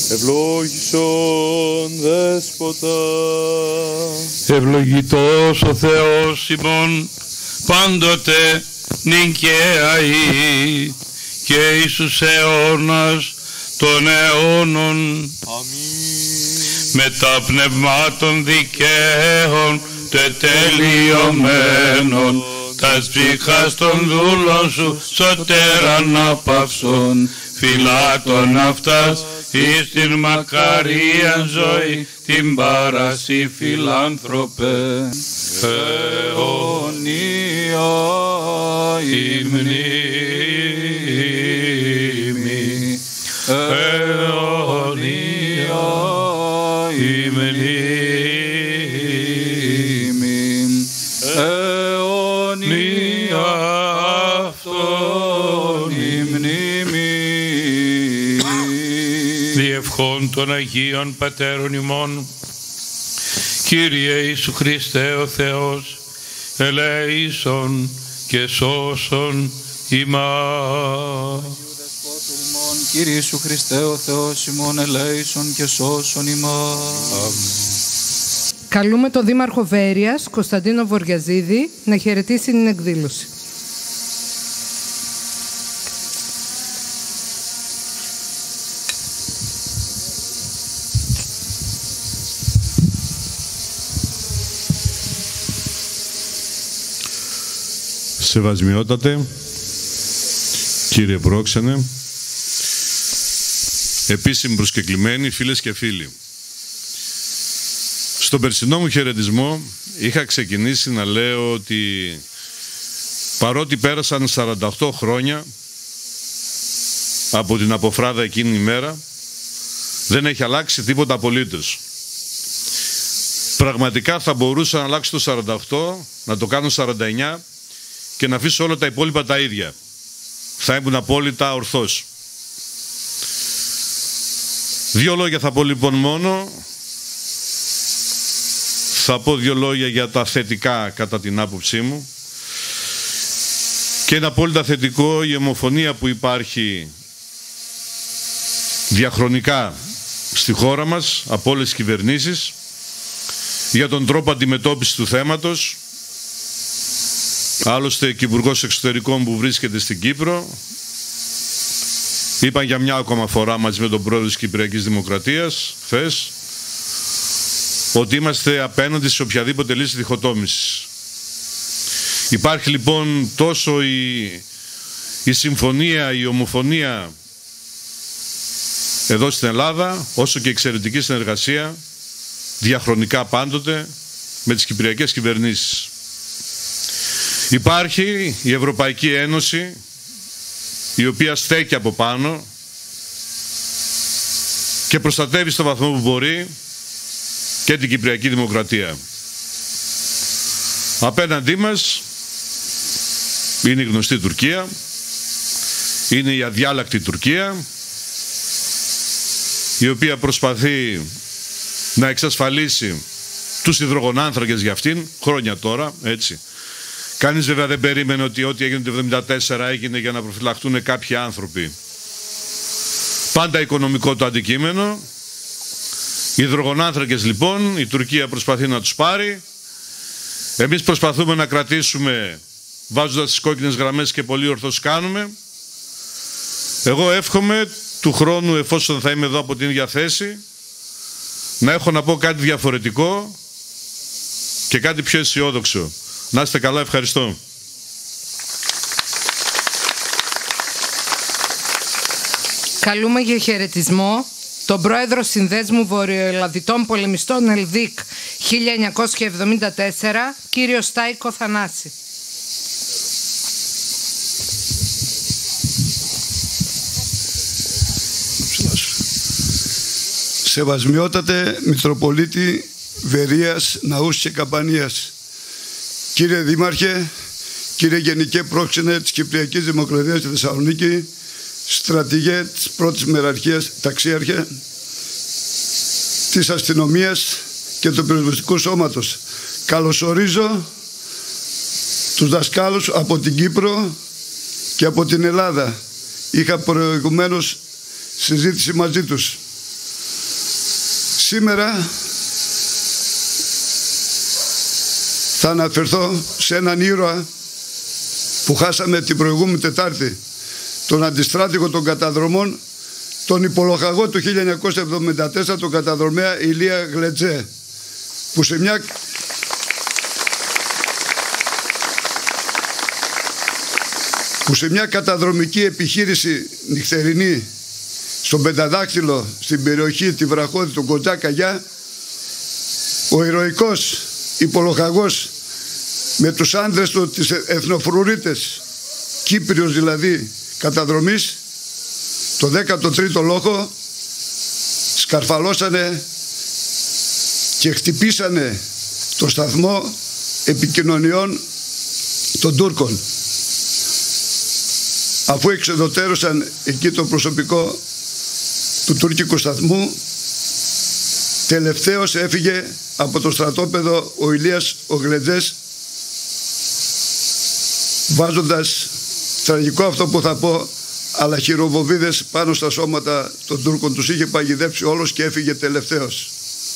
ευλόγησον Δέσποτα. Ευλογητός ο Θεός ημών πάντοτε νυν και αεί και εις τους αιώνας των αιώνων. Αμήν. Με τα πνευμάτων δικαίων τετελειωμένων τας ψυχάς των δούλων σου σωτέραν απαυσών φυλάτων αυτάς εις την μακαρίαν ζωή την παρασύ φιλάνθρωπε. Αιωνία η μνήμη, αιωνία η μνήμη, αιωνία αυτόν η μνήμη. Διευχών των Αγίων Πατέρων ημών, Κύριε Ιησού Χριστέ ο Θεός, ελέησον και σώσον ημάς. Κύριε Ιησού Χριστέ ο Θεός ημών, ελέησον και σώσον ημάς. Καλούμε τον Δήμαρχο Βέρειας, Κωνσταντίνο Βοριαζίδη, να χαιρετήσει την εκδήλωση. Σεβασμιότατε, κύριε πρόξενε, επίσημοι προσκεκλημένοι, φίλες και φίλοι. Στον περσινό μου χαιρετισμό είχα ξεκινήσει να λέω ότι παρότι πέρασαν 48 χρόνια από την αποφράδα εκείνη η μέρα, δεν έχει αλλάξει τίποτα απολύτως. Πραγματικά θα μπορούσα να αλλάξω το 48, να το κάνω 49 και να αφήσω όλα τα υπόλοιπα τα ίδια. Θα ήμουν απόλυτα ορθός. Δύο λόγια θα πω λοιπόν μόνο. Θα πω δύο λόγια για τα θετικά κατά την άποψή μου. Και είναι απόλυτα θετικό η ομοφωνία που υπάρχει διαχρονικά στη χώρα μας από όλες τις κυβερνήσεις για τον τρόπο αντιμετώπισης του θέματος. Άλλωστε και ο Υπουργός Εξωτερικών που βρίσκεται στην Κύπρο είπαν για μια ακόμα φορά μαζί με τον πρόεδρο της Κυπριακής Δημοκρατίας χθες ότι είμαστε απέναντι σε οποιαδήποτε λύση διχοτόμησης. Υπάρχει λοιπόν τόσο η συμφωνία, η ομοφωνία εδώ στην Ελλάδα, όσο και η εξαιρετική συνεργασία διαχρονικά πάντοτε με τις κυπριακές κυβερνήσεις. Υπάρχει η Ευρωπαϊκή Ένωση, η οποία στέκει από πάνω και προστατεύει στο βαθμό που μπορεί και την Κυπριακή Δημοκρατία. Απέναντί μας είναι η γνωστή Τουρκία, είναι η αδιάλακτη Τουρκία, η οποία προσπαθεί να εξασφαλίσει τους υδρογονάνθρακες για αυτήν, χρόνια τώρα, έτσι. Κανείς βέβαια δεν περίμενε ότι ό,τι έγινε το 1974 έγινε για να προφυλαχτούν κάποιοι άνθρωποι. Πάντα οικονομικό το αντικείμενο. Οι υδρογονάνθρακες λοιπόν, η Τουρκία προσπαθεί να τους πάρει. Εμείς προσπαθούμε να κρατήσουμε βάζοντας τις κόκκινες γραμμές και πολύ ορθώς κάνουμε. Εγώ εύχομαι του χρόνου, εφόσον θα είμαι εδώ από την ίδια θέση, να έχω να πω κάτι διαφορετικό και κάτι πιο αισιόδοξο. Να είστε καλά, ευχαριστώ. Καλούμε για χαιρετισμό τον πρόεδρο Συνδέσμου Βορειοελλαδιτών Πολεμιστών ΕΛΔΙΚ 1974, κύριο Στάικο Θανάση. Σεβασμιότατε Μητροπολίτη Βερείας, Ναούς και Καμπανίας, κύριε Δήμαρχε, κύριε Γενικέ Πρόξενε της Κυπριακής Δημοκρατίας στη Θεσσαλονίκη, στρατηγέ της πρώτης μεραρχίας, ταξίαρχε της αστυνομίας και του πυροσβεστικού σώματος. Καλωσορίζω τους δασκάλους από την Κύπρο και από την Ελλάδα. Είχα προηγουμένως συζήτηση μαζί τους. Σήμερα θα αναφερθώ σε έναν ήρωα που χάσαμε την προηγούμενη Τετάρτη, τον αντιστράτηγο των καταδρομών, τον υπολοχαγό του 1974, τον καταδρομέα Ηλία Γλετζέ, που σε μια καταδρομική επιχείρηση νυχτερινή στον Πενταδάκτυλο, στην περιοχή τη Βραχώδη του Κοντζά Καγιά, ο ηρωικός υπολοχαγός με τους άντρες του, τις εθνοφρουρίτες, Κύπριος δηλαδή καταδρομής, το 13ο λόχο σκαρφαλώσανε και χτυπήσανε το σταθμό επικοινωνιών των Τούρκων. Αφού εξεδωτέρωσαν εκεί το προσωπικό του τουρκικού σταθμού, τελευταίος έφυγε από το στρατόπεδο ο Ηλίας ο Γλετζές, βάζοντας, τραγικό αυτό που θα πω, αλλά χειροβοβίδες πάνω στα σώματα των Τούρκων. Τους είχε παγιδεύσει όλους και έφυγε τελευταίος.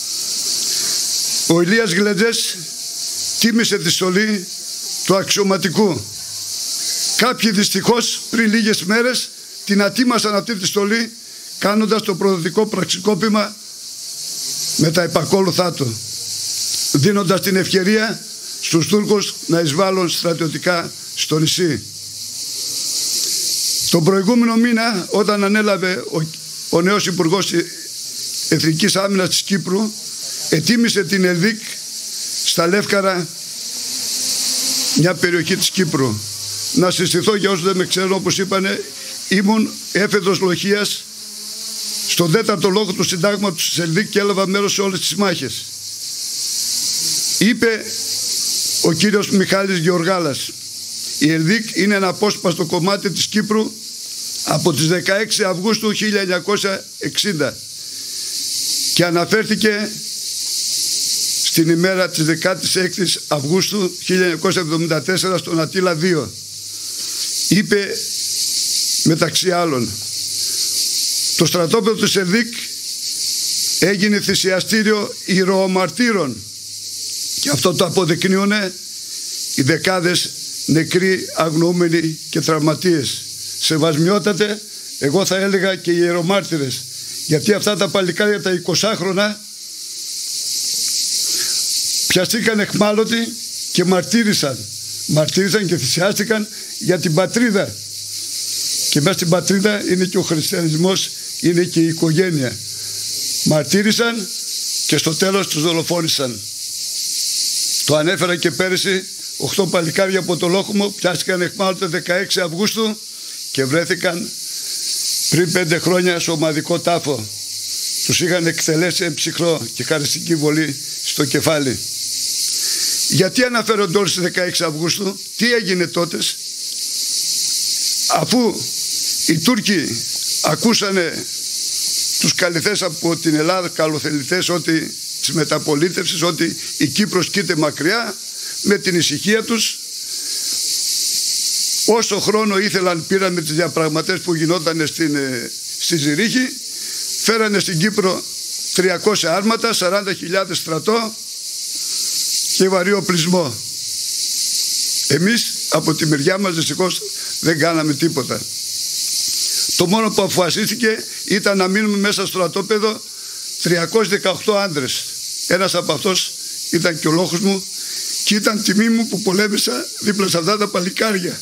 Ο Ηλίας Γλετζές τίμησε τη στολή του αξιωματικού. Κάποιοι δυστυχώς πριν λίγες μέρες την ατίμασαν αυτή τη στολή, κάνοντας το προδοτικό πραξικόπημα με τα επακόλουθά του, δίνοντας την ευκαιρία στους Τούρκους να εισβάλλουν στρατιωτικά στο νησί. Τον προηγούμενο μήνα, όταν ανέλαβε ο νέος Υπουργός Εθνικής Άμυνας της Κύπρου, ετοίμησε την ΕΛΔΙΚ στα Λεύκαρα, μια περιοχή της Κύπρου. Να συστηθώ για όσους δεν με ξέρουν, όπως είπανε, ήμουν έφεδρος λοχείας στον 4ο λόγο του συντάγματος της ΕΛΔΙΚ και έλαβα μέρος σε όλες τις μάχες. Είπε ο κύριος Μιχάλης Γεωργάλας, η ΕΛΔΙΚ είναι ένα απόσπαστο κομμάτι της Κύπρου από τις 16 Αυγούστου 1960 και αναφέρθηκε στην ημέρα της 16ης Αυγούστου 1974 στον Αττήλα 2. Είπε μεταξύ άλλων, το στρατόπεδο της ΕΛΔΙΚ έγινε θυσιαστήριο ηρωομαρτύρων και αυτό το αποδεικνύουν οι δεκάδες νεκροί, αγνοούμενοι και τραυματίες. Σεβασμιότατε, εγώ θα έλεγα και οι ιερομάρτυρες, γιατί αυτά τα παλικάρια τα 20χρονα πιαστήκαν εχμάλωτοι και μαρτύρησαν και θυσιάστηκαν για την πατρίδα, και μέσα στην πατρίδα είναι και ο χριστιανισμός, είναι και η οικογένεια. Μαρτύρησαν και στο τέλος τους δολοφόνησαν. Το ανέφερα και πέρυσι, 8 παλικάρια από το Λόχουμο πιάστηκαν εχμάλωτα 16 Αυγούστου και βρέθηκαν πριν 5 χρόνια στο ομαδικό τάφο. Τους είχαν εκτελέσει ψυχρό και χαριστική βολή στο κεφάλι. Γιατί αναφέρονται όλοι στις 16 Αυγούστου, τι έγινε τότε? Αφού οι Τούρκοι ακούσανε τους καλυθές από την Ελλάδα, καλοθεληθές, ότι της μεταπολίτευσης, ότι η Κύπρος κοίται μακριά, με την ησυχία τους, όσο χρόνο ήθελαν πήραν με τις διαπραγματεύσεις που γινόταν στη Ζηρίχη, φέρανε στην Κύπρο 300 άρματα, 40.000 στρατό και βαρύ οπλισμό. Εμείς από τη μεριά μας δυστυχώς δεν κάναμε τίποτα. Το μόνο που αποφασίστηκε ήταν να μείνουμε μέσα στο στρατόπεδο 318 άντρες. Ένας από αυτός ήταν και ο λόγος μου και ήταν τιμή μου που πολέμησα δίπλα σε αυτά τα παλικάρια.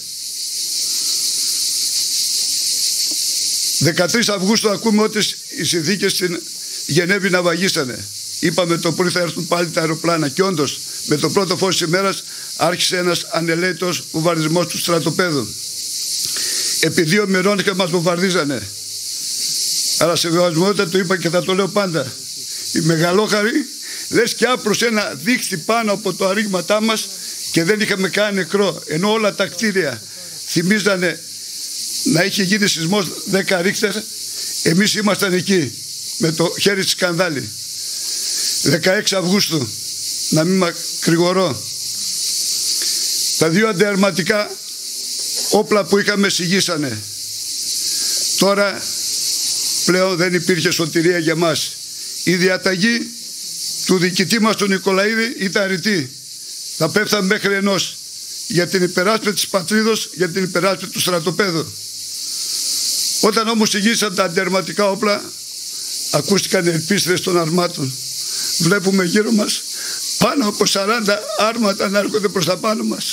13 Αυγούστου ακούμε ότι οι συνθήκες στην Γενέβη ναυαγίσανε. Είπαμε το πρωί θα έρθουν πάλι τα αεροπλάνα και όντως με το πρώτο φως της ημέρας άρχισε ένας ανελαίτος βομβαρδισμός του στρατοπέδου. Επί 2 μερών και μας βομβαρδίζανε. Αλλά σε βιωσιμότητα το είπα και θα το λέω πάντα. Οι μεγαλόχαροι λες και άπρωσε ένα δίχτυ πάνω από το αρρήγματά μας και δεν είχαμε κανένα νεκρό. Ενώ όλα τα κτίρια θυμίζανε να είχε γίνει σεισμός 10 ρίχτερ, εμείς ήμασταν εκεί με το χέρι στη σκανδάλη. 16 Αυγούστου, να μην μακρηγορώ, τα 2 αντιαρματικά όπλα που είχαμε συγγύσανε. Τώρα πλέον δεν υπήρχε σωτηρία για μας. η διαταγή του διοικητή μας τον Νικολαίδη ήταν ρητή. Θα πέφταμε μέχρι ενός για την υπεράσπιση της πατρίδος, για την υπεράσπιση του στρατοπέδου. Όταν όμως ηγήσαν τα αντιαρματικά όπλα, ακούστηκαν ελπίστρες των αρμάτων. Βλέπουμε γύρω μας πάνω από 40 άρματα να έρχονται προς τα πάνω μας.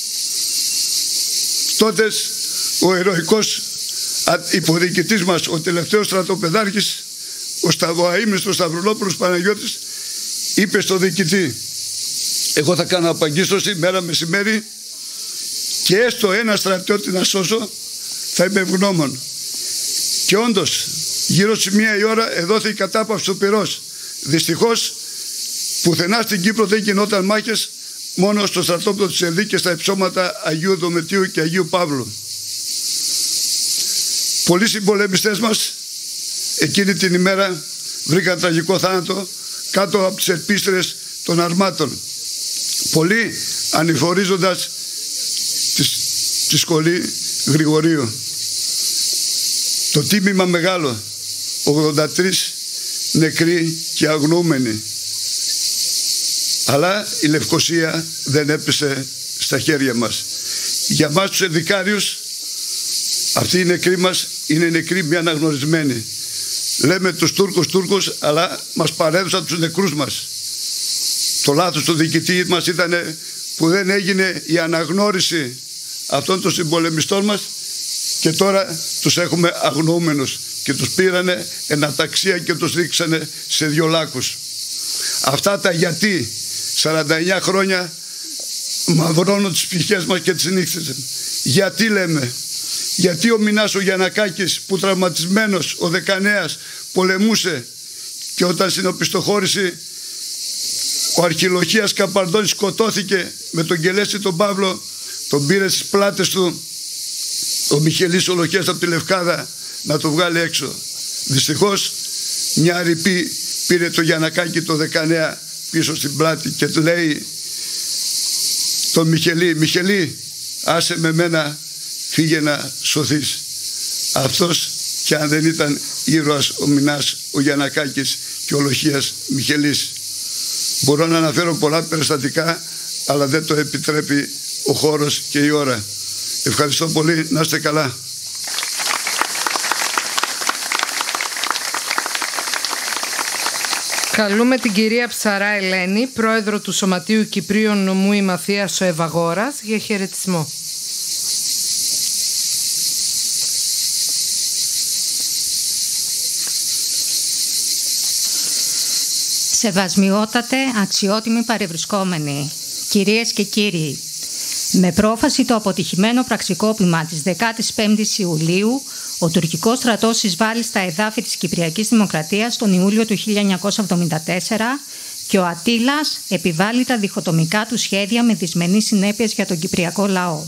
Τότε ο ηρωικός υποδιοικητής μας, ο τελευταίος στρατοπεδάρχης, ο αείμνηστος Σταυρολόπουλος Παναγιώτης, είπε στο διοικητή: εγώ θα κάνω απαγκίστρωση μέρα μεσημέρι και έστω ένα στρατιώτη να σώσω θα είμαι ευγνώμων. Και όντως γύρω στις 1 η ώρα εδόθη η κατάπαυση του πυρός. Δυστυχώς πουθενά στην Κύπρο δεν γινόταν μάχες, μόνο στο στρατόπεδο της Ελδή και στα υψώματα Αγίου Δομητίου και Αγίου Παύλου. Πολλοί συμπολεμιστές μας εκείνη την ημέρα βρήκαν τραγικό θάνατο κάτω από τις ελπίστρες των αρμάτων. Πολλοί ανηφορίζοντας τη σχολή Γρηγορίου. Το τίμημα μεγάλο, 83 νεκροί και αγνοούμενοι. Αλλά η Λευκοσία δεν έπεσε στα χέρια μας. Για μας τους ενδικάριους, αυτοί οι νεκροί μας είναι νεκροί μη αναγνωρισμένοι. Λέμε τους Τούρκους, αλλά μας παρέδωσαν τους νεκρούς μας. Το λάθος του διοικητή μας ήταν που δεν έγινε η αναγνώριση αυτών των συμπολεμιστών μας και τώρα τους έχουμε αγνοούμενους και τους πήρανε εναταξία και τους ρίξανε σε 2 λάκους. Αυτά τα γιατί 49 χρόνια μαυρώνουν τις ψυχές μας και τις νύχτες. Γιατί λέμε? Γιατί ο Μινάς ο Γιαννακάκης που τραυματισμένος ο Δεκανέας πολεμούσε και όταν στην οπισθοχώρηση ο αρχιλοχίας Καπαρδόνης σκοτώθηκε με τον Κελέστη τον Παύλο, τον πήρε στις πλάτες του ο Μιχελής Ολοχίας από τη Λευκάδα να το βγάλει έξω. Δυστυχώς μια ρηπή πήρε το Γιαννακάκη το Δεκανέα πίσω στην πλάτη και του λέει τον Μιχελή, άσε με μένα, φύγε να σωθείς. Αυτός και αν δεν ήταν ήρωας ο Μινάς ο Γιαννακάκης και ο Ολοχίας Μιχελής. Μπορώ να αναφέρω πολλά περιστατικά, αλλά δεν το επιτρέπει ο χώρος και η ώρα. Ευχαριστώ πολύ, να είστε καλά. Καλούμε την κυρία Ψαρά Ελένη, πρόεδρο του Σωματείου Κυπρίων Νομού Ημαθίας ο Ευαγόρας, για χαιρετισμό. Σεβασμιότατε, αξιότιμοι παρευρισκόμενοι, κυρίες και κύριοι, με πρόφαση το αποτυχημένο πραξικόπημα της 15ης Ιουλίου, ο τουρκικός στρατός εισβάλλει στα εδάφη της Κυπριακής Δημοκρατίας τον Ιούλιο του 1974 και ο Αττήλας επιβάλλει τα διχοτομικά του σχέδια με δυσμενείς συνέπειες για τον κυπριακό λαό.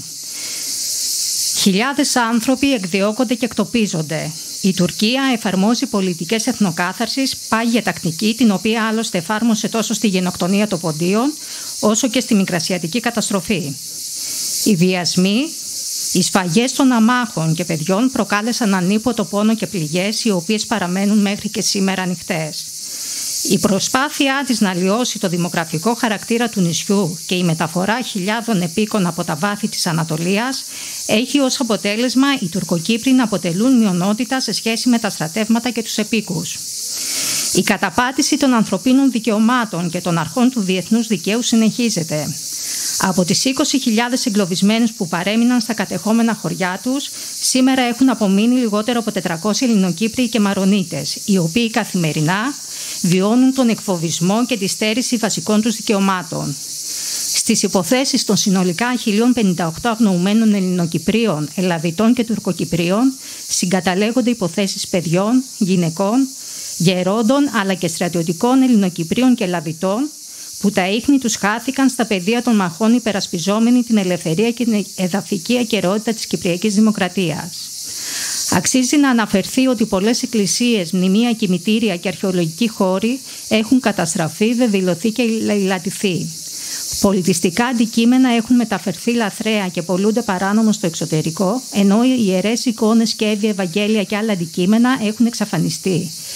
Χιλιάδες άνθρωποι εκδιώκονται και εκτοπίζονται. Η Τουρκία εφαρμόζει πολιτικές εθνοκάθαρσης, πάγια τακτική, την οποία άλλωστε εφάρμοσε τόσο στη γενοκτονία των Ποντίων, όσο και στη Μικρασιατική καταστροφή. Οι βιασμοί, οι σφαγές των αμάχων και παιδιών προκάλεσαν ανίποτο πόνο και πληγές, οι οποίες παραμένουν μέχρι και σήμερα ανοιχτές. Η προσπάθειά της να λιώσει το δημογραφικό χαρακτήρα του νησιού και η μεταφορά χιλιάδων επίκων από τα βάθη της Ανατολίας έχει ως αποτέλεσμα οι Τουρκοκύπροι να αποτελούν μειονότητα σε σχέση με τα στρατεύματα και τους επίκους. Η καταπάτηση των ανθρωπίνων δικαιωμάτων και των αρχών του διεθνούς δικαίου συνεχίζεται. Από τις 20.000 εγκλωβισμένους που παρέμειναν στα κατεχόμενα χωριά τους, σήμερα έχουν απομείνει λιγότερο από 400 Ελληνοκύπριοι και Μαρονίτες, οι οποίοι καθημερινά βιώνουν τον εκφοβισμό και τη στέρηση βασικών τους δικαιωμάτων. Στις υποθέσεις των συνολικά 1.058 αγνοουμένων Ελληνοκυπρίων, Ελλαδιτών και Τουρκοκυπρίων συγκαταλέγονται υποθέσεις παιδιών, γυναικών, γερόντων αλλά και στρατιωτικών Ελληνοκυπρίων και Ελλαδιτών, που τα ίχνη τους χάθηκαν στα πεδία των μαχών υπερασπιζόμενοι την ελευθερία και την εδαφική ακεραιότητα της Κυπριακής Δημοκρατίας. Αξίζει να αναφερθεί ότι πολλές εκκλησίες, μνημεία, κημητήρια και αρχαιολογικοί χώροι έχουν καταστραφεί, βεβηλωθεί και λαιλατηθεί. Πολιτιστικά αντικείμενα έχουν μεταφερθεί λαθρέα και πωλούνται παράνομο στο εξωτερικό, ενώ οι ιερές εικόνες, σκεύη, Ευαγγέλια και άλλα αντικείμενα έχουν εξαφανιστεί.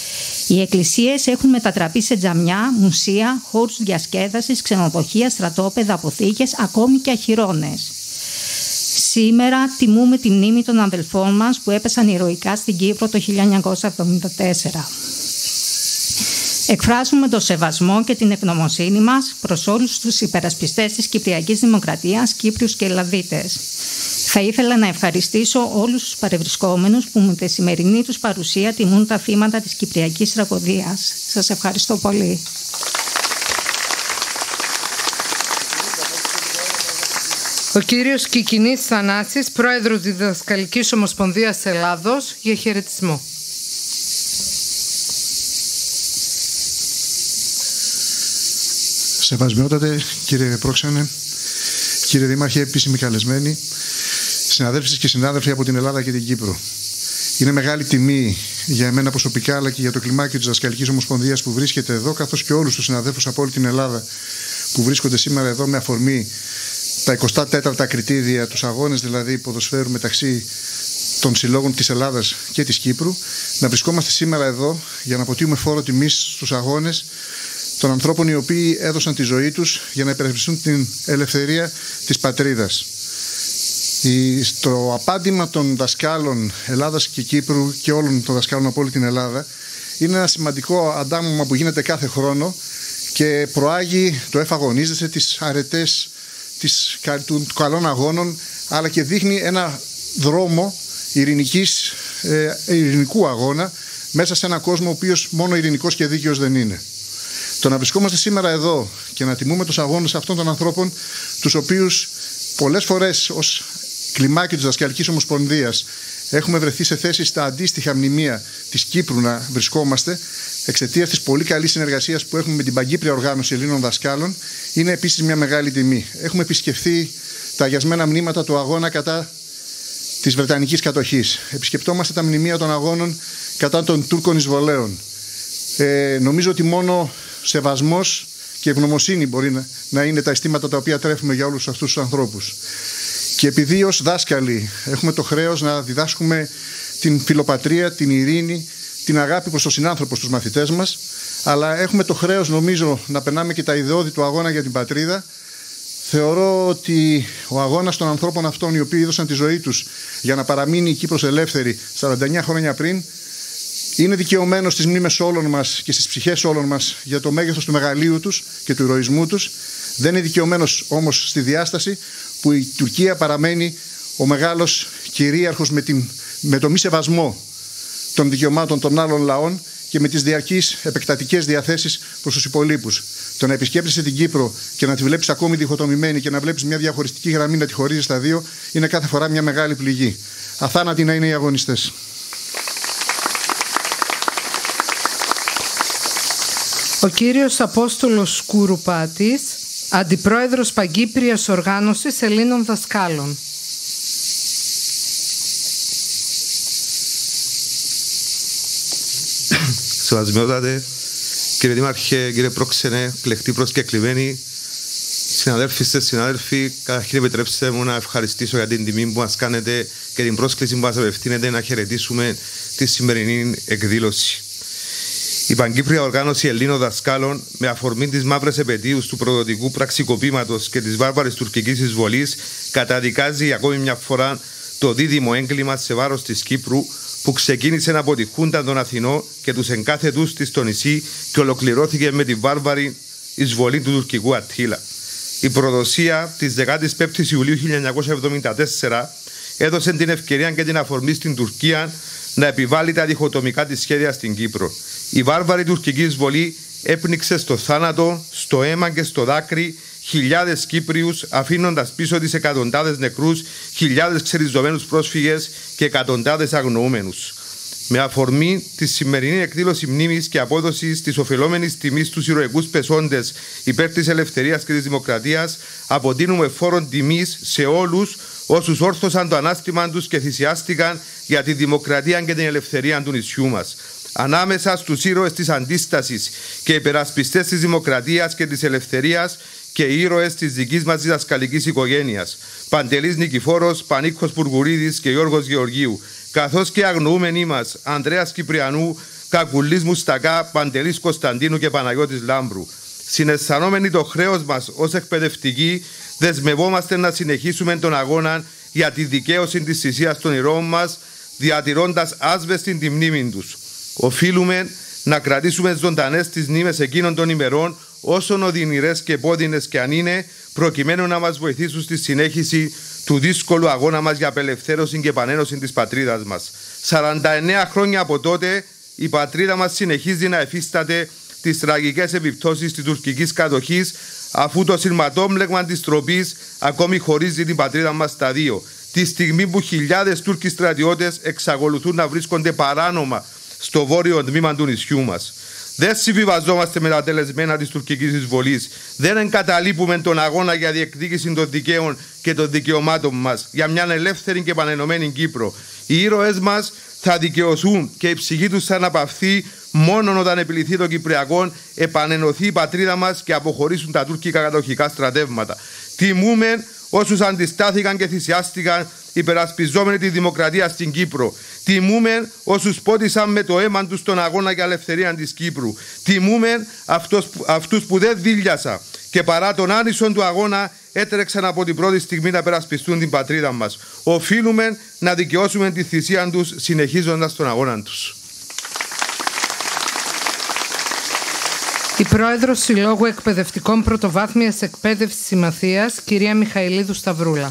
Οι εκκλησίες έχουν μετατραπεί σε τζαμιά, μουσεία, χώρους διασκέδασης, ξενοδοχεία, στρατόπεδα, αποθήκες, ακόμη και αχυρώνες. Σήμερα τιμούμε τη μνήμη των αδελφών μας που έπεσαν ηρωικά στην Κύπρο το 1974. Εκφράζουμε το σεβασμό και την ευγνωμοσύνη μας προς όλους τους υπερασπιστές της Κυπριακής Δημοκρατίας, Κύπριους και Ελλαδίτες. Θα ήθελα να ευχαριστήσω όλους τους παρευρισκόμενους που με τη σημερινή τους παρουσία τιμούν τα θύματα της Κυπριακής Τραγωδίας. Σας ευχαριστώ πολύ. Ο κύριος Κικινής Θανάσης, πρόεδρος Διδασκαλικής Ομοσπονδίας Ελλάδος, για χαιρετισμό. Σεβασμιότατε κύριε Πρόξενε, κύριε Δήμαρχε, επίσημοι καλεσμένοι, συναδέλφοι και συνάδελφοι από την Ελλάδα και την Κύπρο. Είναι μεγάλη τιμή για εμένα προσωπικά αλλά και για το κλιμάκιο της Διδασκαλικής Ομοσπονδίας που βρίσκεται εδώ, καθώς και όλους τους συναδέλφους από όλη την Ελλάδα που βρίσκονται σήμερα εδώ με αφορμή τα 24 κριτήρια, τους αγώνες δηλαδή ποδοσφαίρου μεταξύ των συλλόγων της Ελλάδας και της Κύπρου, να βρισκόμαστε σήμερα εδώ για να αποτείουμε φόρο τιμής στους αγώνες των ανθρώπων οι οποίοι έδωσαν τη ζωή τους για να υπερασπιστούν την ελευθερία της πατρίδας. Στο απάντημα των δασκάλων Ελλάδας και Κύπρου και όλων των δασκάλων από όλη την Ελλάδα είναι ένα σημαντικό αντάμωμα που γίνεται κάθε χρόνο και προάγει το εφαγωνίζεσαι, τις αρετές των καλών αγώνων, αλλά και δείχνει ένα δρόμο ειρηνικού αγώνα μέσα σε έναν κόσμο ο οποίος μόνο ειρηνικός και δίκαιος δεν είναι. Το να βρισκόμαστε σήμερα εδώ και να τιμούμε τους αγώνες αυτών των ανθρώπων, τους οποίους πολλές φορές ως κλιμάκιο της Διδασκαλικής Ομοσπονδίας έχουμε βρεθεί σε θέση στα αντίστοιχα μνημεία της Κύπρου να βρισκόμαστε, εξαιτίας της πολύ καλής συνεργασίας που έχουμε με την Παγκύπρια Οργάνωση Ελλήνων Δασκάλων, είναι επίσης μια μεγάλη τιμή. Έχουμε επισκεφθεί τα αγιασμένα μνήματα του αγώνα κατά της Βρετανικής κατοχής. Επισκεπτόμαστε τα μνημεία των αγώνων κατά των Τούρκων εισβολέων. Νομίζω ότι μόνο σεβασμός και ευγνωμοσύνη μπορεί να είναι τα αισθήματα τα οποία τρέφουμε για όλους αυτούς τους ανθρώπους. Και επειδή ως δάσκαλοι έχουμε το χρέος να διδάσκουμε την φιλοπατρία, την ειρήνη, την αγάπη προς τον συνάνθρωπο στους μαθητές μας, αλλά έχουμε το χρέος νομίζω να περνάμε και τα ιδεώδη του αγώνα για την πατρίδα, θεωρώ ότι ο αγώνας των ανθρώπων αυτών οι οποίοι έδωσαν τη ζωή τους για να παραμείνει η Κύπρος ελεύθερη 49 χρόνια πριν, είναι δικαιωμένος στις μνήμες όλων μας και στις ψυχές όλων μας για το μέγεθος του μεγαλείου τους και του ηρωισμού τους. Δεν είναι δικαιωμένος όμως στη διάσταση που η Τουρκία παραμένει ο μεγάλος κυρίαρχος με το μη σεβασμό των δικαιωμάτων των άλλων λαών και με τις διαρκείς επεκτατικές διαθέσεις προς τους υπολείπους. Το να επισκέπτεσαι την Κύπρο και να τη βλέπεις ακόμη διχοτομημένη και να βλέπεις μια διαχωριστική γραμμή να τη χωρίζει στα δύο είναι κάθε φορά μια μεγάλη πληγή. Αθάνατοι να είναι οι αγωνιστές. Ο κύριος Απόστολος Κουρουπάτης, Αντιπρόεδρος Παγκύπριας Οργάνωσης Ελλήνων Δασκάλων. Σεβασμιότατε, κύριε Δήμαρχε, κύριε Πρόξενε, κλεχτοί προσκεκλημένοι, συναδέλφοι, συνάδελφοι, καταρχήν επιτρέψτε μου να ευχαριστήσω για την τιμή που μας κάνετε και την πρόσκληση που μας απευθύνεται να χαιρετήσουμε τη σημερινή εκδήλωση. Η Παγκύπρια Οργάνωση Ελλήνων Δασκάλων, με αφορμή τις μαύρες επαιτίους του προδοτικού πραξικοπήματος και της βάρβαρης τουρκικής εισβολής, καταδικάζει ακόμη μια φορά το δίδυμο έγκλημα σε βάρος της Κύπρου που ξεκίνησε από τη Χούντα των Αθηνών και τους εγκάθετους της στο νησί και ολοκληρώθηκε με τη βάρβαρη εισβολή του τουρκικού Αττήλα. Η προδοσία της 15ης Ιουλίου 1974 έδωσε την ευκαιρία και την αφορμή στην Τουρκία να επιβάλλει τα διχοτομικά της σχέδια στην Κύπρο. Η βάρβαρη τουρκική εισβολή έπνιξε στο θάνατο, στο αίμα και στο δάκρυ χιλιάδες Κύπριους, αφήνοντας πίσω τις εκατοντάδες νεκρούς, χιλιάδες ξεριζωμένους πρόσφυγες και εκατοντάδες αγνοούμενους. Με αφορμή τη σημερινή εκδήλωση μνήμης και απόδοσης της οφειλόμενης τιμής στους ηρωικούς πεσόντες υπέρ της ελευθερίας και της δημοκρατίας, αποτείνουμε φόρον τιμής σε όλους όσους όρθωσαν το ανάστημα τους και θυσιάστηκαν για τη δημοκρατία και την ελευθερία του νησιού μας. Ανάμεσα στους ήρωες της αντίστασης και υπερασπιστές της δημοκρατίας και της ελευθερίας και ήρωες της δικής μας διδασκαλικής οικογένειας, Παντελής Νικηφόρος, Πανίκος Πουργουρίδης και Γιώργος Γεωργίου, καθώς και αγνοούμενοι μας Ανδρέας Κυπριανού, Κακουλής Μουστακά, Παντελής Κωνσταντίνου και Παναγιώτης Λάμπρου. Συναισθανόμενοι το χρέος μας ως εκπαιδευτικοί, δεσμευόμαστε να συνεχίσουμε τον αγώνα για τη δικαίωση της θυσίας των ηρώων μας, διατηρώντας άσβεστη τη μνήμη τους. Οφείλουμε να κρατήσουμε ζωντανές τις μνήμες εκείνων των ημερών, όσο οδυνηρές και επώδυνες και αν είναι, προκειμένου να μας βοηθήσουν στη συνέχιση του δύσκολου αγώνα μας για απελευθέρωση και επανένωση της πατρίδας μας. 49 χρόνια από τότε, η πατρίδα μας συνεχίζει να εφίσταται τις τραγικές επιπτώσεις της τουρκικής κατοχής, αφού το σειρματόμπλεγμα της τροπής ακόμη χωρίζει την πατρίδα μας στα δύο. Τη στιγμή που χιλιάδες Τούρκοι στρατιώτες εξακολουθούν να βρίσκονται παράνομα στο βόρειο τμήμα του νησιού μας. Δεν συμβιβαζόμαστε με τα τελεσμένα της τουρκικής εισβολής. Δεν εγκαταλείπουμε τον αγώνα για διεκδίκηση των δικαίων και των δικαιωμάτων μας για μια ελεύθερη και πανενωμένη Κύπρο. Οι ήρωες μας θα δικαιωθούν και η ψυχή τους θα αναπαυθεί μόνο όταν επιληθεί το Κυπριακό, επανενωθεί η πατρίδα μας και αποχωρήσουν τα τουρκικά κατοχικά στρατεύματα. Τιμούμε όσους αντιστάθηκαν και θυσιάστηκαν υπερασπιζόμενοι τη δημοκρατία στην Κύπρο. Τιμούμε όσους πότισαν με το αίμα τους τον αγώνα για ελευθερία της Κύπρου. Τιμούμε αυτούς που δεν δίλιασαν και παρά τον άνισον του αγώνα έτρεξαν από την πρώτη στιγμή να περασπιστούν την πατρίδα μας. Οφείλουμε να δικαιώσουμε τη θυσία τους συνεχίζοντας τον αγώνα τους. Η Πρόεδρος Συλλόγου Εκπαιδευτικών Πρωτοβάθμιας Εκπαίδευσης Συμμαθίας, κυρία Μιχαηλίδου Σταυρούλα.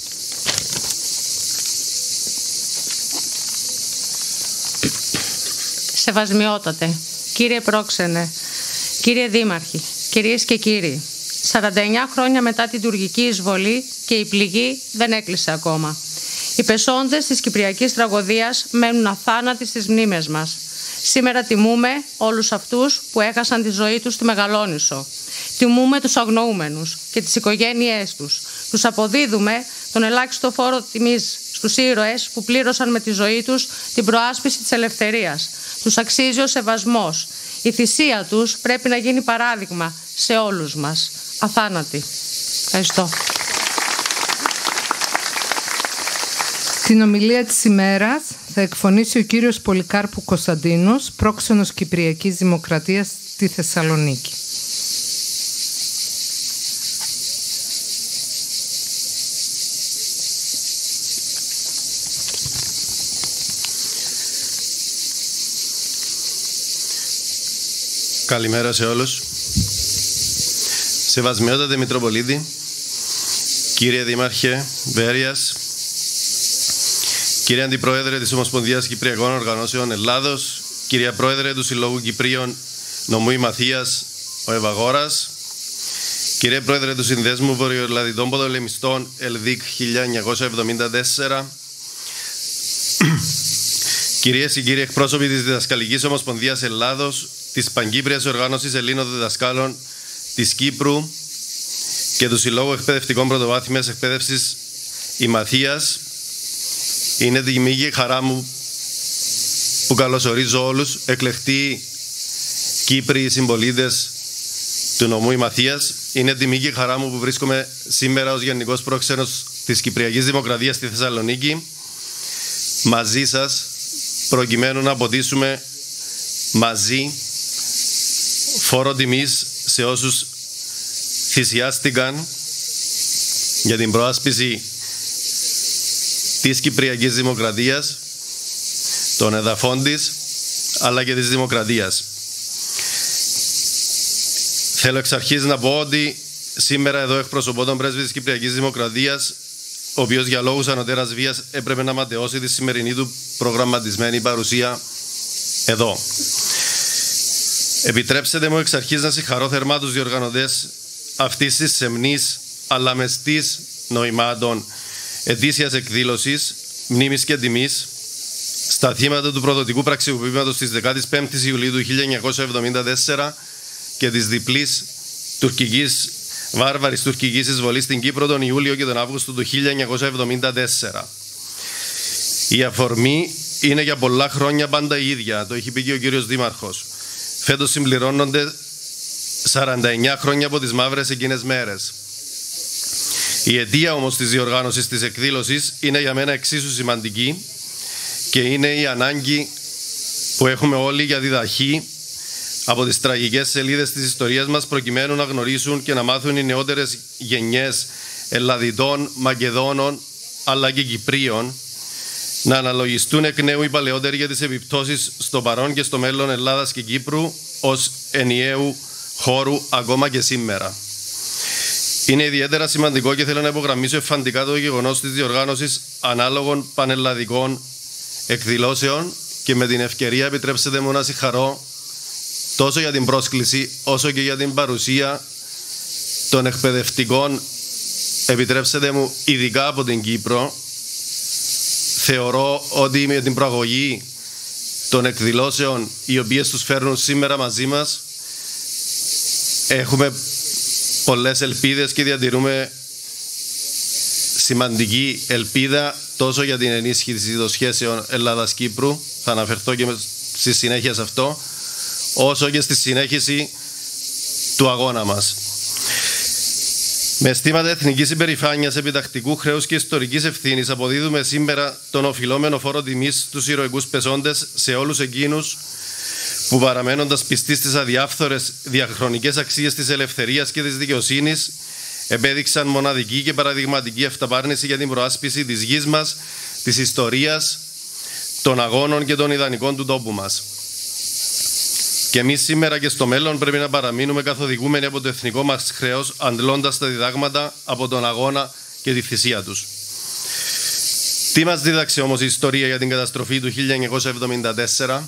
Σεβασμιότατε, κύριε Πρόξενε, κύριε Δήμαρχοι, κυρίες και κύριοι, 49 χρόνια μετά την τουρκική εισβολή και η πληγή δεν έκλεισε ακόμα. Οι πεσόντες της κυπριακής τραγωδίας μένουν αθάνατοι στις μνήμες μας. Σήμερα τιμούμε όλους αυτούς που έχασαν τη ζωή τους στη Μεγαλόνισσο. Τιμούμε τους αγνοούμενους και τις οικογένειές τους. Τους αποδίδουμε τον ελάχιστο φόρο τιμής στους ήρωες που πλήρωσαν με τη ζωή τους την προάσπιση της ελευθερίας. Τους αξίζει ο σεβασμός. Η θυσία τους πρέπει να γίνει παράδειγμα σε όλους μας. Αθάνατοι. Ευχαριστώ. Την ομιλία της ημέρας θα εκφωνήσει ο κύριος Πολυκάρπου Κωνσταντίνος, πρόξενος Κυπριακής Δημοκρατίας στη Θεσσαλονίκη. Καλημέρα σε όλους. Σεβασμιότατε Μητροπολίτη, κύριε Δήμαρχε Βέρειας, κύριε Αντιπρόεδρε της Ομοσπονδίας Κυπριακών Οργανώσεων Ελλάδος, κύριε Πρόεδρε του Συλλόγου Κυπρίων Νομού Ημαθίας ο Ευαγόρας, κύριε Πρόεδρε του Συνδέσμου Βορειοελλαδιτών Ποδολεμιστών ΕΛΔΙΚ 1974, κυρίες και κύριοι εκπρόσωποι της Διδασκαλικής Ομοσπονδίας Ελλάδος, της Παγκύπριας Οργάνωσης Ελλήνων Διδασκάλων της Κύπρου και του Συλλόγου Εκπαιδευτικών Πρωτοβάθμιας Εκπαίδευσης Ημαθίας, είναι τιμή και χαρά μου που καλωσορίζω όλους εκλεκτοί Κύπριοι συμπολίτες του νομού Ημαθίας. Είναι τιμή και χαρά μου που βρίσκομαι σήμερα ως Γενικός Πρόξενος της Κυπριακής Δημοκρατίας στη Θεσσαλονίκη μαζί σας, προκειμένου να αποτίσουμε μαζί φόρο τιμής σε όσους θυσιάστηκαν για την προάσπιση της Κυπριακής Δημοκρατίας, των εδαφών της, αλλά και της δημοκρατίας. Θέλω εξ αρχής να πω ότι σήμερα εδώ εκπροσωπώ τον πρέσβη της Κυπριακής Δημοκρατίας, ο οποίος για λόγους ανωτέρας βίας έπρεπε να ματαιώσει τη σημερινή του προγραμματισμένη παρουσία εδώ. Επιτρέψτε μου εξ αρχής να συγχαρώ θερμά τους διοργανωτές αυτής της σεμνής αλλά μεστής νοημάτων ετήσιας εκδήλωσης μνήμης και τιμής στα θύματα του προδοτικού πραξικοπήματος της 15ης Ιουλίου του 1974 και της διπλής βάρβαρης τουρκικής εισβολής στην Κύπρο τον Ιούλιο και τον Αύγουστο του 1974. Η αφορμή είναι για πολλά χρόνια πάντα η ίδια, το έχει πει και ο κύριος Δήμαρχος. Φέτος συμπληρώνονται 49 χρόνια από τις μαύρες εκείνες μέρες. Η αιτία όμως της διοργάνωσης της εκδήλωσης είναι για μένα εξίσου σημαντική και είναι η ανάγκη που έχουμε όλοι για διδαχή από τις τραγικές σελίδες της ιστορίας μας, προκειμένου να γνωρίσουν και να μάθουν οι νεότερες γενιές Ελλαδιτών, Μακεδόνων αλλά και Κυπρίων, να αναλογιστούν εκ νέου οι παλαιότεροι για τις επιπτώσεις στο παρόν και στο μέλλον Ελλάδας και Κύπρου ως ενιαίου χώρου ακόμα και σήμερα. Είναι ιδιαίτερα σημαντικό και θέλω να υπογραμμίσω εφαντικά το γεγονός της διοργάνωσης ανάλογων πανελλαδικών εκδηλώσεων και με την ευκαιρία επιτρέψτε μου να συγχαρώ τόσο για την πρόσκληση όσο και για την παρουσία των εκπαιδευτικών, επιτρέψτε μου, ειδικά από την Κύπρο. Θεωρώ ότι με την προαγωγή των εκδηλώσεων οι οποίες τους φέρνουν σήμερα μαζί μας έχουμε πολλές ελπίδες και διατηρούμε σημαντική ελπίδα τόσο για την ενίσχυση των σχέσεων Ελλάδας-Κύπρου, θα αναφερθώ και στη συνέχεια σε αυτό, όσο και στη συνέχιση του αγώνα μας. Με αισθήματα εθνικής υπερηφάνειας, επιτακτικού χρέους και ιστορικής ευθύνης αποδίδουμε σήμερα τον οφειλόμενο φόρο τιμής στους ηρωικούς πεσόντες, σε όλους εκείνους που παραμένοντας πιστοί στις αδιάφθορες διαχρονικές αξίες της ελευθερίας και της δικαιοσύνης επέδειξαν μοναδική και παραδειγματική αυταπάρνηση για την προάσπιση της γης μας, της ιστορίας, των αγώνων και των ιδανικών του τόπου μας. Και εμείς σήμερα και στο μέλλον πρέπει να παραμείνουμε καθοδηγούμενοι από το εθνικό μας χρέος, αντλώντας τα διδάγματα από τον αγώνα και τη θυσία τους. Τι μας δίδαξε όμως η ιστορία για την καταστροφή του 1974?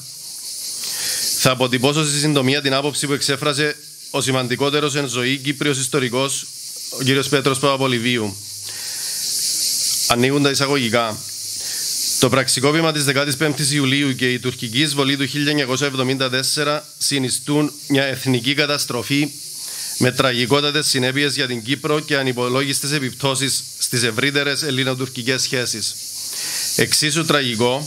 Θα αποτυπώσω στη συντομία την άποψη που εξέφρασε ο σημαντικότερος εν ζωή Κύπριος ιστορικός, ο κ. Πέτρος Παπαπολιβίου. Ανοίγουν τα εισαγωγικά. Το πραξικόπημα της 15ης Ιουλίου και η τουρκική εισβολή του 1974 συνιστούν μια εθνική καταστροφή με τραγικότατες συνέπειες για την Κύπρο και ανυπολόγιστες επιπτώσεις στις ευρύτερες ελληνοτουρκικές σχέσεις. Εξίσου τραγικό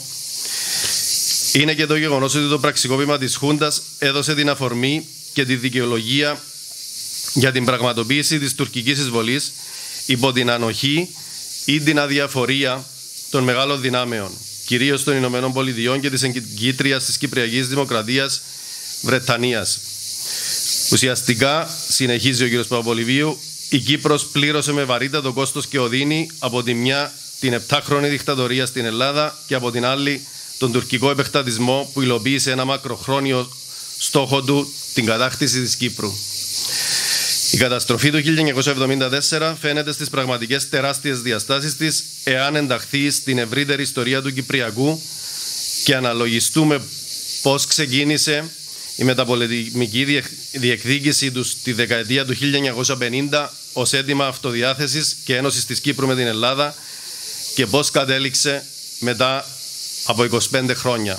είναι και το γεγονός ότι το πραξικόπημα της Χούντας έδωσε την αφορμή και τη δικαιολογία για την πραγματοποίηση της τουρκικής εισβολής υπό την ανοχή ή την αδιαφορία των μεγάλων δυνάμεων, κυρίως των Ηνωμένων Πολιτειών και της εγκύτριας της Κυπριακής Δημοκρατίας Βρετανίας. Ουσιαστικά, συνεχίζει ο κ. Παπαπολιβίου, η Κύπρος πλήρωσε με βαρύτατο κόστος και οδύνη από τη μια την 7χρονη δικτατορία στην Ελλάδα και από την άλλη τον τουρκικό επεκτατισμό που υλοποίησε ένα μακροχρόνιο στόχο του, την κατάκτηση της Κύπρου. Η καταστροφή του 1974 φαίνεται στις πραγματικές τεράστιες διαστάσεις της εάν ενταχθεί στην ευρύτερη ιστορία του Κυπριακού και αναλογιστούμε πώς ξεκίνησε η μεταπολεμική διεκδίκηση του στη δεκαετία του 1950 ως αίτημα αυτοδιάθεσης και ένωσης της Κύπρου με την Ελλάδα και πώς κατέληξε μετά από 25 χρόνια.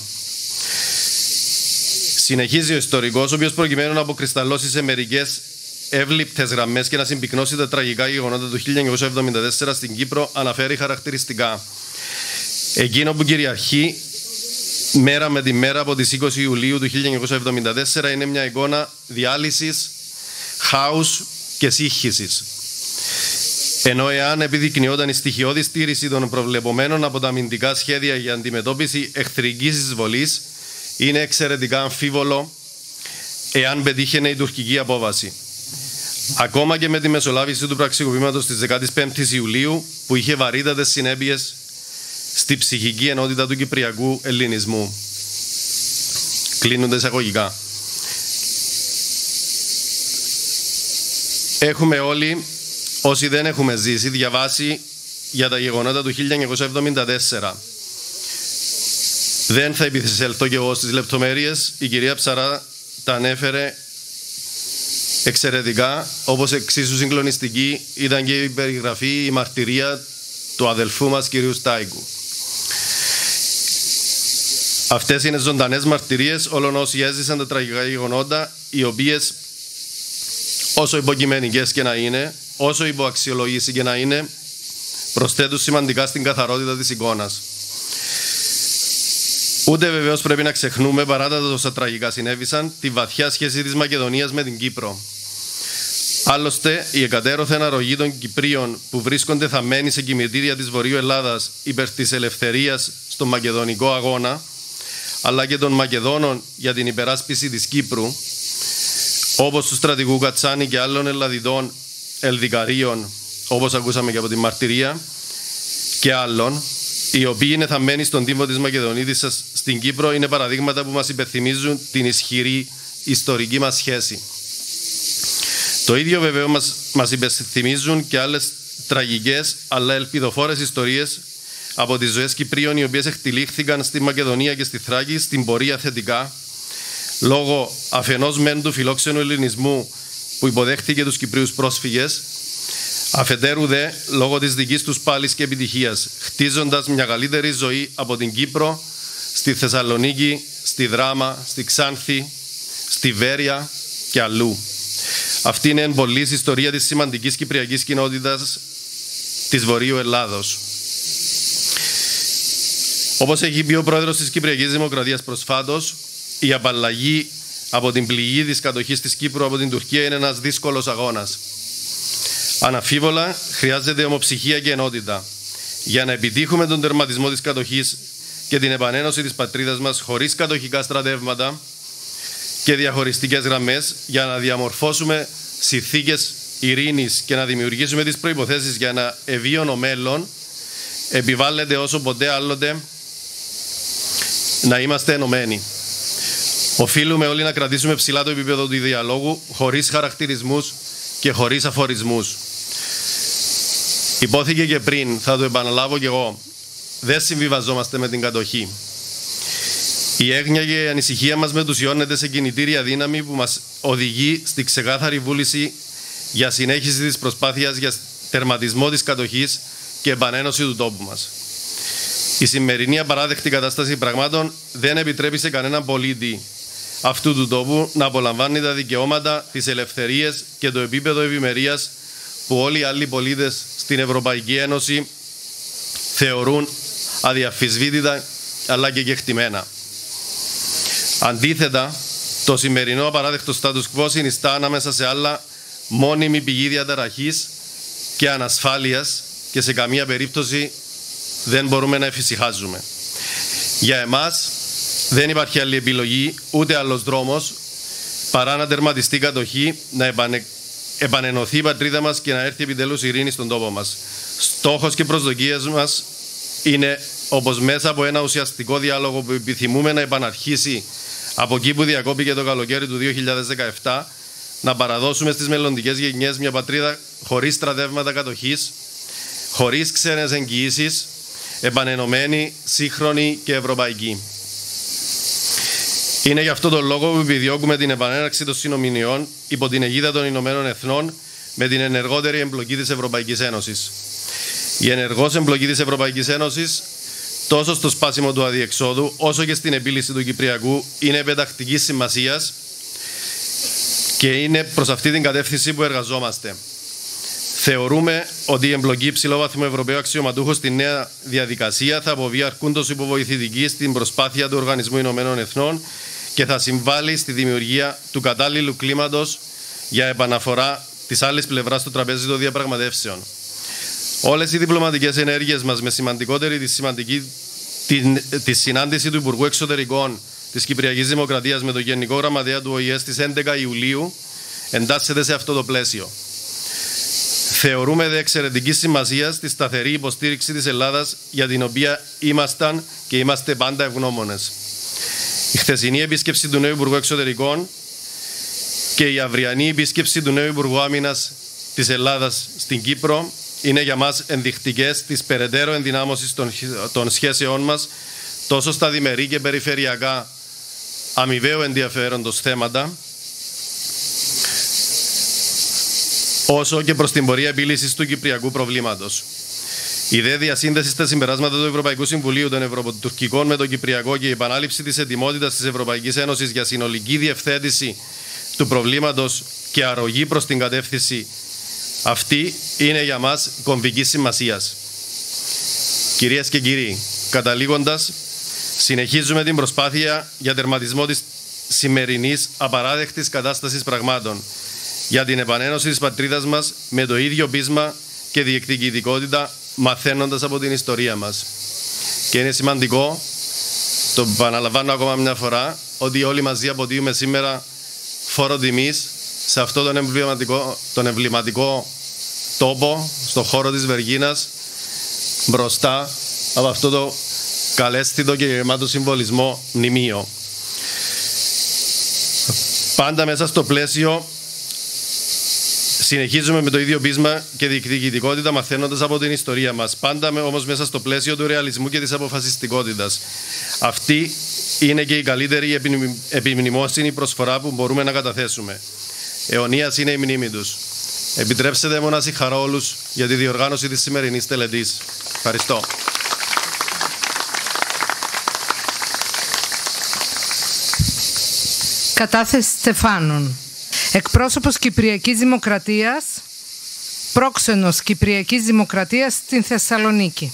Συνεχίζει ο ιστορικός, ο οποίος προκειμένου να αποκρισταλώσει σε μερικές εύληπτες γραμμές και να συμπυκνώσει τα τραγικά γεγονότα του 1974 στην Κύπρο, αναφέρει χαρακτηριστικά. Εκείνο που κυριαρχεί μέρα με τη μέρα από τις 20 Ιουλίου του 1974 είναι μια εικόνα διάλυσης, χάους και σύγχυσης. Ενώ εάν επιδεικνυόταν η στοιχειώδη στήριξη των προβλεπομένων από τα αμυντικά σχέδια για αντιμετώπιση εχθρικής εισβολής, είναι εξαιρετικά αμφίβολο εάν πετύχαινε η τουρκική απόβαση. Ακόμα και με τη μεσολάβηση του πραξικοπήματος της 15ης Ιουλίου, που είχε βαρύτατες συνέπειες στη ψυχική ενότητα του κυπριακού ελληνισμού. Κλείνονται εισαγωγικά. Έχουμε όλοι, όσοι δεν έχουμε ζήσει, διαβάσει για τα γεγονότα του 1974. Δεν θα επισέλθω και εγώ στις λεπτομέρειες. Η κυρία Ψαρά τα ανέφερε εξαιρετικά, όπως εξίσου συγκλονιστική ήταν και η περιγραφή, η μαρτυρία του αδελφού μας κυρίου Στάικου. Αυτές είναι ζωντανές μαρτυρίες όλων όσοι έζησαν τα τραγικά γεγονότα, οι οποίες όσο υποκειμενικές και να είναι, όσο υποαξιολογήσει και να είναι, προσθέτουν σημαντικά στην καθαρότητα της εικόνας. Ούτε βεβαίως πρέπει να ξεχνούμε, παρά τα τόσα τραγικά συνέβησαν, τη βαθιά σχέση της Μακεδονίας με την Κύπρο. Άλλωστε, η εκατέρωθεν αρρωγή των Κυπρίων που βρίσκονται θαμμένοι σε κημητήρια της Βορείου Ελλάδας υπέρ της ελευθερίας στον μακεδονικό αγώνα, αλλά και των Μακεδόνων για την υπεράσπιση της Κύπρου, όπως του στρατηγού Κατσάνη και άλλων Ελλαδιτών Ελδικαρίων, όπως ακούσαμε και από τη μαρτυρία, και άλλων, οι οποίοι είναι θαμμένοι στον τύμβο της Μακεδονίδισσας στην Κύπρο, είναι παραδείγματα που μας υπενθυμίζουν την ισχυρή ιστορική μας σχέση. Το ίδιο βεβαίως μας υπενθυμίζουν και άλλες τραγικές αλλά ελπιδοφόρες ιστορίες από τις ζωές Κυπρίων, οι οποίες εκτυλίχθηκαν στη Μακεδονία και στη Θράκη στην πορεία θετικά, λόγω αφενός μεν του φιλόξενου ελληνισμού που υποδέχθηκε τους Κυπρίους πρόσφυγες, αφετέρου δε λόγω της δικής τους πάλης και επιτυχίας, χτίζοντας μια καλύτερη ζωή από την Κύπρο στη Θεσσαλονίκη, στη Δράμα, στη Ξάνθη, στη Βέρεια και αλλού. Αυτή είναι εν πολλής ιστορία της σημαντικής κυπριακής κοινότητας της Βορείου Ελλάδος. Όπως έχει πει ο πρόεδρος της Κυπριακής Δημοκρατίας προσφάτως, η απαλλαγή από την πληγή της κατοχής της Κύπρου από την Τουρκία είναι ένας δύσκολος αγώνας. Αναμφίβολα χρειάζεται ομοψυχία και ενότητα για να επιτύχουμε τον τερματισμό της κατοχής και την επανένωση της πατρίδας μας χωρίς κατοχικά στρατεύματα και διαχωριστικές γραμμές, για να διαμορφώσουμε συνθήκες ειρήνης και να δημιουργήσουμε τις προϋποθέσεις για ένα ευίωνο μέλλον. Επιβάλλεται όσο ποτέ άλλοτε να είμαστε ενωμένοι. Οφείλουμε όλοι να κρατήσουμε ψηλά το επίπεδο του διαλόγου, χωρίς χαρακτηρισμούς και χωρίς αφορισμούς. Υπόθηκε και πριν, θα το επαναλάβω κι εγώ, δεν συμβιβαζόμαστε με την κατοχή. Η έγνοια και η ανησυχία μας μετουσιώνεται σε κινητήρια δύναμη που μας οδηγεί στη ξεκάθαρη βούληση για συνέχιση της προσπάθειας για τερματισμό της κατοχής και επανένωση του τόπου μας. Η σημερινή απαράδεκτη κατάσταση πραγμάτων δεν επιτρέπει σε κανέναν πολίτη αυτού του τόπου να απολαμβάνει τα δικαιώματα, τις ελευθερίες και το επίπεδο ευημερίας που όλοι οι άλλοι πολίτες στην Ευρωπαϊκή Ένωση θεωρούν αδιαφυσβήτητα αλλά και κεκτημένα. Αντίθετα, το σημερινό απαράδεκτο status quo συνιστά ανάμεσα σε άλλα μόνιμη πηγή διαταραχής και ανασφάλειας και σε καμία περίπτωση δεν μπορούμε να εφησυχάζουμε. Για εμάς δεν υπάρχει άλλη επιλογή, ούτε άλλος δρόμος, παρά να τερματιστεί η κατοχή, να επανενωθεί η πατρίδα μας και να έρθει επιτέλους ειρήνη στον τόπο μας. Στόχος και προσδοκίες μας είναι, όπως μέσα από ένα ουσιαστικό διάλογο που επιθυμούμε να επαναρχίσει από εκεί που διακόπηκε το καλοκαίρι του 2017, να παραδώσουμε στις μελλοντικές γενιές μια πατρίδα χωρίς στρατεύματα κατοχής, χωρίς ξένες εγγυήσεις, επανενωμένη, σύγχρονη και ευρωπαϊκή. Είναι γι' αυτό τον λόγο που επιδιώκουμε την επανέναρξη των συνομιλιών υπό την αιγίδα των Ηνωμένων Εθνών με την ενεργότερη εμπλοκή της Ευρωπαϊκής Ένωσης. Η ενεργός εμπλοκή της Ευρωπαϊκής Ένωσης τόσο στο σπάσιμο του αδιεξόδου όσο και στην επίλυση του Κυπριακού είναι επετακτικής σημασίας και είναι προς αυτή την κατεύθυνση που εργαζόμαστε. Θεωρούμε ότι η εμπλοκή υψηλόβαθμου Ευρωπαίου αξιωματούχου στη νέα διαδικασία θα αποβεί αρκούντος υποβοηθητική στην προσπάθεια του Οργανισμού Ηνωμένων Εθνών και θα συμβάλλει στη δημιουργία του κατάλληλου κλίματος για επαναφορά της άλλης πλευράς του τραπέζι των διαπραγματεύσεων. Όλες οι διπλωματικές ενέργειες μας, με σημαντικότερη τη συνάντηση του Υπουργού Εξωτερικών της Κυπριακής Δημοκρατίας με τον Γενικό Γραμματέα του ΟΗΕ στις 11 Ιουλίου, εντάσσεται σε αυτό το πλαίσιο. Θεωρούμε δε εξαιρετική σημασία στη σταθερή υποστήριξη της Ελλάδας, για την οποία ήμασταν και είμαστε πάντα ευγνώμονες. Η χθεσινή επίσκεψη του νέου Υπουργού Εξωτερικών και η αυριανή επίσκεψη του νέου Υπουργού Άμυνας της Ελλάδας στην Κύπρο είναι για μας ενδεικτικές της περαιτέρω ενδυνάμωσης των σχέσεών μας, τόσο στα διμερή και περιφερειακά αμοιβαίου ενδιαφέροντος θέματα, όσο και προς την πορεία επίλυσης του κυπριακού προβλήματος. Η δε διασύνδεση στα συμπεράσματα του Ευρωπαϊκού Συμβουλίου των Ευρωποτουρκικών με το Κυπριακό και η επανάληψη της ετοιμότητας της Ευρωπαϊκής Ένωσης για συνολική διευθέτηση του προβλήματος και αρρωγή προς την κατεύθυνση αυτή είναι για μας κομβικής σημασίας. Κυρίες και κύριοι, καταλήγοντας, συνεχίζουμε την προσπάθεια για τερματισμό της σημερινής απαράδεκτης κατάστασης πραγμάτων, για την επανένωση της πατρίδας μας με το ίδιο πείσμα και διεκδικητικότητα, μαθαίνοντας από την ιστορία μας. Και είναι σημαντικό Το επαναλαμβάνω ακόμα μια φορά ότι όλοι μαζί αποτείουμε σήμερα φόρο τιμής σε αυτό τον εμβληματικό τόπο, στον χώρο της Βεργίνας, μπροστά από αυτό το καλέσθητο και γεμάτο συμβολισμό μνημείο. Πάντα μέσα στο πλαίσιο συνεχίζουμε με το ίδιο πείσμα και διεκδικητικότητα, μαθαίνοντας από την ιστορία μας. Πάντα όμως μέσα στο πλαίσιο του ρεαλισμού και της αποφασιστικότητας. Αυτή είναι και η καλύτερη επιμνημόσυνη προσφορά που μπορούμε να καταθέσουμε. Αιωνίας είναι η μνήμη τους. Επιτρέψτε μου να συγχαρώ όλους για τη διοργάνωση της σημερινής τελετής. Ευχαριστώ. Κατάθεση Στεφάνων. Εκπρόσωπος Κυπριακής Δημοκρατίας, πρόξενος Κυπριακής Δημοκρατίας στην Θεσσαλονίκη.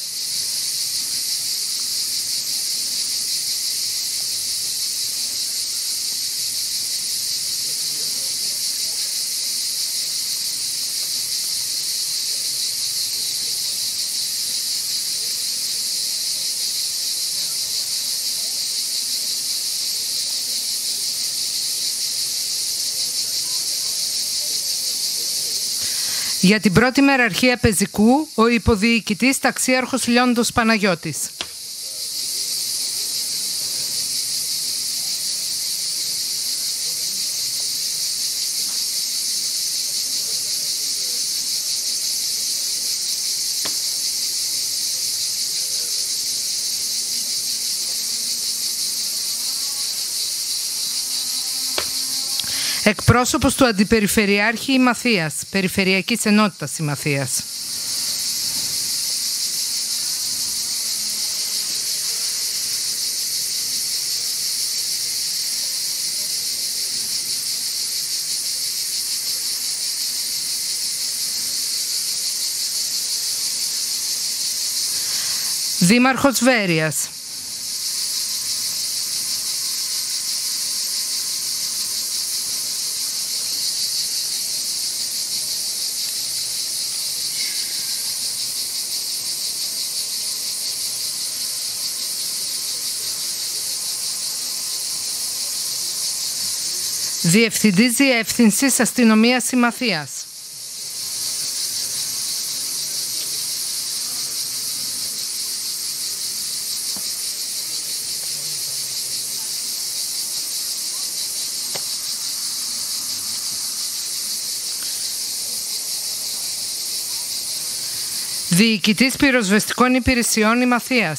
Για την πρώτη μεραρχία πεζικού, ο υποδιοικητής ταξίαρχος Λιόντος Παναγιώτης. Εκπρόσωπος του Αντιπεριφερειάρχη Ημαθίας, Περιφερειακής Ενότητας Ημαθίας. Δήμαρχος Βέρειας. Διευθυντής Διεύθυνσης Αστυνομίας Ημαθίας. Διοικητής Πυροσβεστικών Υπηρεσιών Ημαθίας.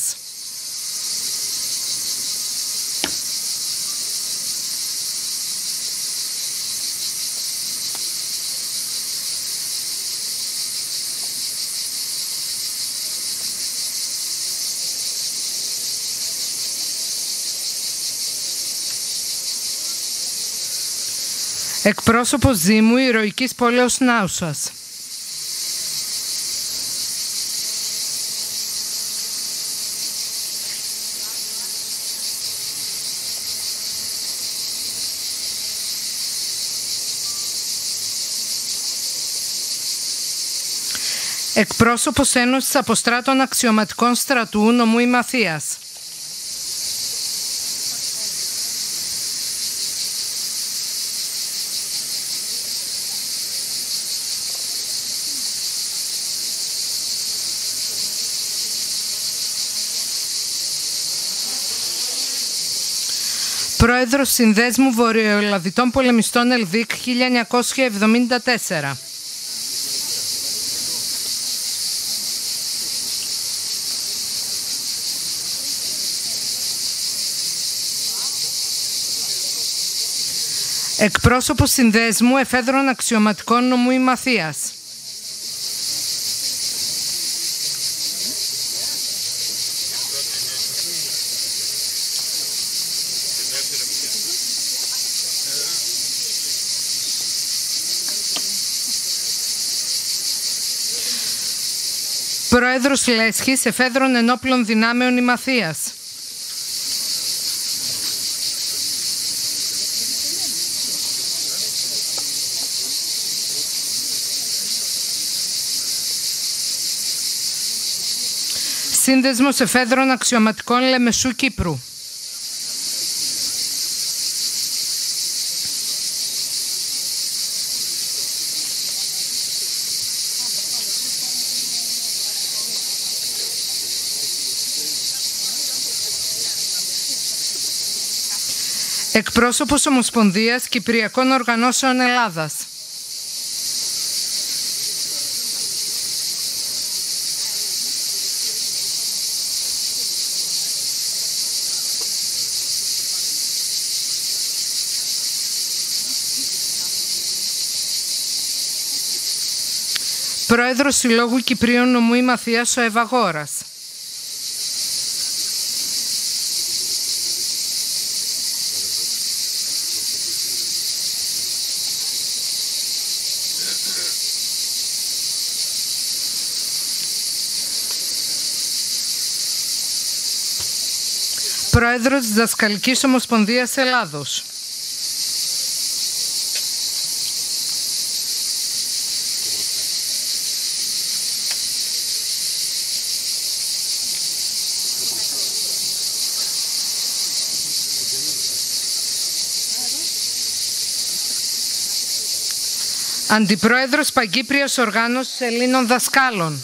Εκπρόσωπος Δήμου Ηρωικής Πόλεως Νάουσας. Εκπρόσωπος Ένωσης Αποστράτων Αξιωματικών Στρατού Νομού Ημαθίας. Πρόεδρος Συνδέσμου Βορειοελλαδιτών Πολεμιστών ΕΛΔΙΚ 1974. Εκπρόσωπος Συνδέσμου Εφέδρων Αξιωματικών Νομού Ημαθίας. Πρόεδρος Λέσχης Εφέδρων Ενόπλων Δυνάμεων Ημαθίας. Σύνδεσμος Εφέδρων Αξιωματικών Λεμεσού Κύπρου. Εκπρόσωπος Ομοσπονδίας Κυπριακών Οργανώσεων Ελλάδας. Πρόεδρος Συλλόγου Κυπρίων Νομού η Μαθίας ο Ευαγόρας. Πρόεδρος της Δασκαλικής Ομοσπονδίας Ελλάδος. Αντιπρόεδρος Παγκύπριας Οργάνωσης Ελλήνων Δασκάλων.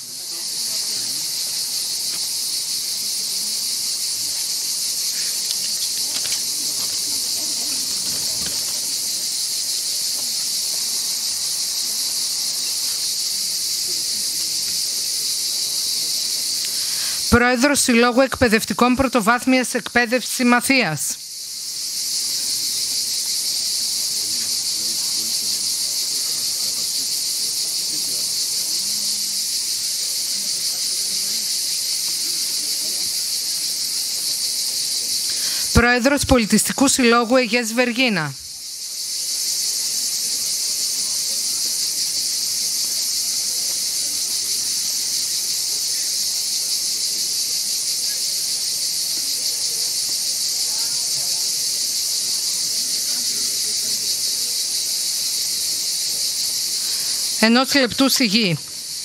Πρόεδρος Συλλόγου Εκπαιδευτικών Πρωτοβάθμιας Εκπαίδευσης Μαθίας. Πρόεδρος Πολιτιστικού Συλλόγου Αιγαίας Βεργίνα. Ενός λεπτού σιγή.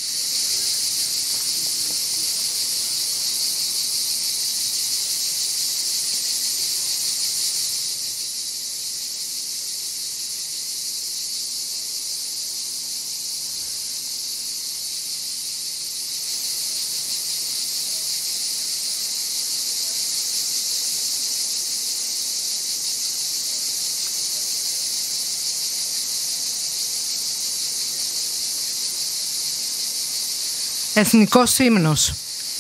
Εθνικός ύμνος.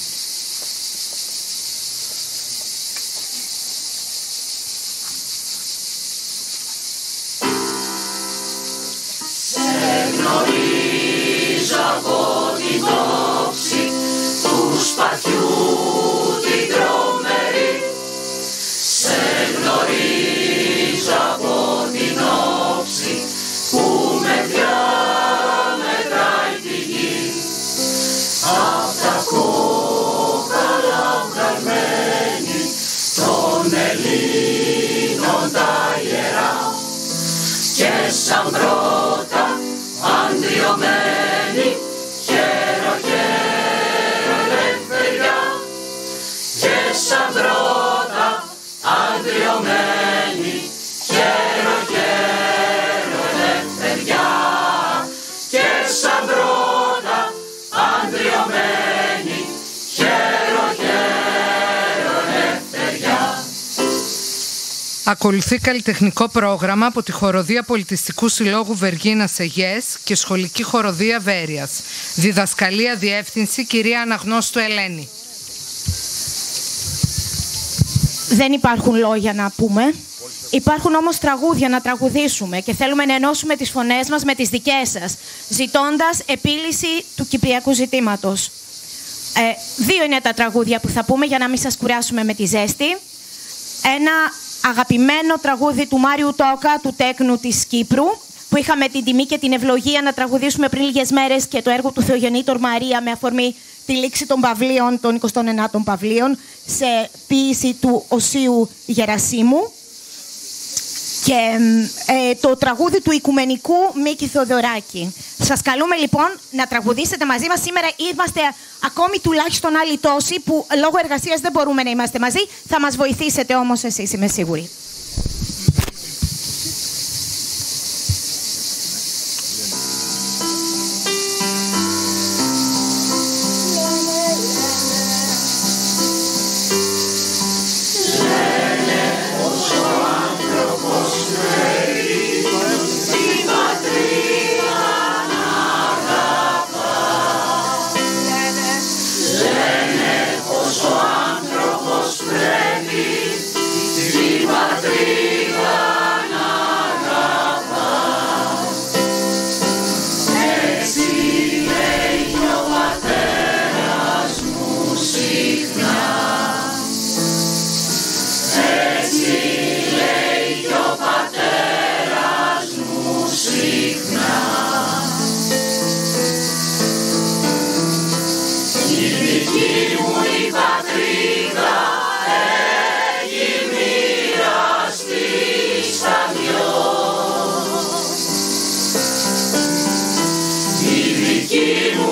Σε γνωρίζω από την τόψη του σπαθιού την τρομερή. Σε γνωρίζω από την όψη που με διαμετράει τη γη. Απ' τα κόκαλα βγαλμένη των Ελλήνων τα ιερά και σαν πρώτα αντριωμένη χαίρο χαίρο ελευθεριά και σαν πρώτα αντριωμένη χαίρο χαίρο ελευθεριά και σαν πρώτα αντριωμένη χαίρο χαίρο ελευθεριά. Ακολουθεί καλλιτεχνικό πρόγραμμα από τη Χοροδία Πολιτιστικού Συλλόγου Βεργίνας Αιγαίας και Σχολική Χοροδία Βέρειας. Διδασκαλία Διεύθυνση κυρία Αναγνώστου Ελένη. Δεν υπάρχουν λόγια να πούμε. Υπάρχουν όμως τραγούδια να τραγουδήσουμε και θέλουμε να ενώσουμε τις φωνές μας με τις δικές σας, ζητώντας επίλυση του κυπριακού ζητήματος. Δύο είναι τα τραγούδια που θα πούμε για να μην σας κουράσουμε με τη ζέστη. Ένα αγαπημένο τραγούδι του Μάριου Τόκα, του τέκνου της Κύπρου, που είχαμε την τιμή και την ευλογία να τραγουδήσουμε πριν λίγες μέρες και το έργο του Θεογεννήτωρ Μαρία με αφορμή τη λήξη των Παυλίων, των 29ων Παυλίων, σε ποίηση του Οσίου Γερασίμου. Και το τραγούδι του Οικουμενικού Μίκη Θοδωράκη. Σας καλούμε λοιπόν να τραγουδήσετε μαζί μας. Σήμερα είμαστε ακόμη τουλάχιστον άλλοι τόσοι που λόγω εργασίας δεν μπορούμε να είμαστε μαζί. Θα μας βοηθήσετε όμως εσείς, είμαι σίγουρη. Λένε πως ο άνθρωπος μου